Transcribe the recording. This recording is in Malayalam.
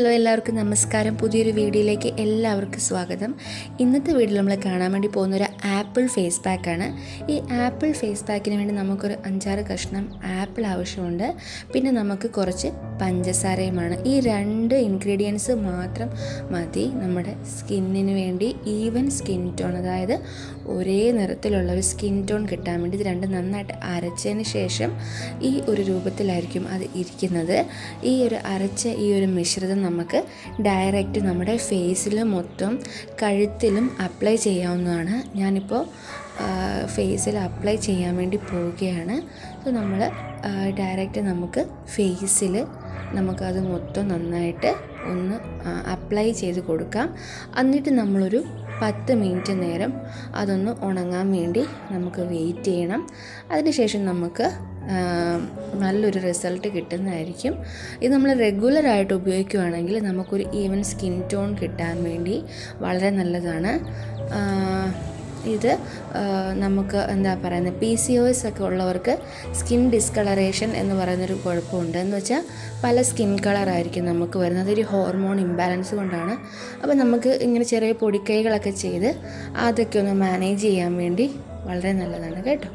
ഹലോ എല്ലാവർക്കും നമസ്കാരം. പുതിയൊരു വീഡിയോയിലേക്ക് എല്ലാവർക്കും സ്വാഗതം. ഇന്നത്തെ വീഡിയോയിൽ നമ്മൾ കാണാൻ വേണ്ടി പോകുന്നൊരു ആപ്പിൾ ഫേസ് പാക്കാണ്. ഈ ആപ്പിൾ ഫേസ് പാക്കിന് വേണ്ടി നമുക്കൊരു 5-6 കഷ്ണം ആപ്പിൾ ആവശ്യമുണ്ട്. പിന്നെ നമുക്ക് കുറച്ച് പഞ്ചസാരയുമാണ്. ഈ 2 ഇൻഗ്രീഡിയൻസ് മാത്രം മതി നമ്മുടെ സ്കിന്നിന് വേണ്ടി ഈവൻ സ്കിൻ ടോൺ, അതായത് ഒരേ നിറത്തിലുള്ള ഒരു സ്കിൻ ടോൺ കിട്ടാൻ വേണ്ടി ഇത് രണ്ടും നന്നായിട്ട് അരച്ചതിന് ശേഷം ഈ ഒരു രൂപത്തിലായിരിക്കും അത് ഇരിക്കുന്നത്. ഈ ഒരു അരച്ച ഈ ഒരു മിശ്രിതം നമുക്ക് ഡയറക്റ്റ് നമ്മുടെ ഫേസിൽ മൊത്തം കഴുത്തിലും അപ്ലൈ ചെയ്യാവുന്നതാണ്. ഞാനിപ്പോൾ ഫേസിൽ അപ്ലൈ ചെയ്യാൻ വേണ്ടി പോവുകയാണ്. സോ നമ്മൾ ഡയറക്റ്റ് നമുക്ക് ഫേസിൽ നമുക്കത് മൊത്തം നന്നായിട്ട് ഒന്ന് അപ്ലൈ ചെയ്ത് കൊടുക്കാം. എന്നിട്ട് നമ്മളൊരു 10 മിനിറ്റ് നേരം അതൊന്ന് ഉണങ്ങാൻ വേണ്ടി നമുക്ക് വെയിറ്റ് ചെയ്യണം. അതിനുശേഷം നമുക്ക് നല്ലൊരു റിസൾട്ട് കിട്ടുന്നതായിരിക്കും. ഇത് നമ്മൾ റെഗുലറായിട്ട് ഉപയോഗിക്കുകയാണെങ്കിൽ നമുക്കൊരു ഈവൻ സ്കിൻ ടോൺ കിട്ടാൻ വേണ്ടി വളരെ നല്ലതാണ്. ഇത് നമുക്ക് എന്താ പറയുന്നത്, PCOS ഒക്കെ ഉള്ളവർക്ക് സ്കിൻ ഡിസ്കളറേഷൻ എന്ന് പറയുന്നൊരു കുഴപ്പമുണ്ട്. എന്ന് വെച്ചാൽ പല സ്കിൻ കളറായിരിക്കും നമുക്ക് വരുന്നത്. അതൊരു ഹോർമോൺ ഇംബാലൻസ് കൊണ്ടാണ്. അപ്പോൾ നമുക്ക് ഇങ്ങനെ ചെറിയ പൊടിക്കൈകളൊക്കെ ചെയ്ത് അതൊക്കെ ഒന്ന് മാനേജ് ചെയ്യാൻ വേണ്ടി വളരെ നല്ലതാണ് കേട്ടോ.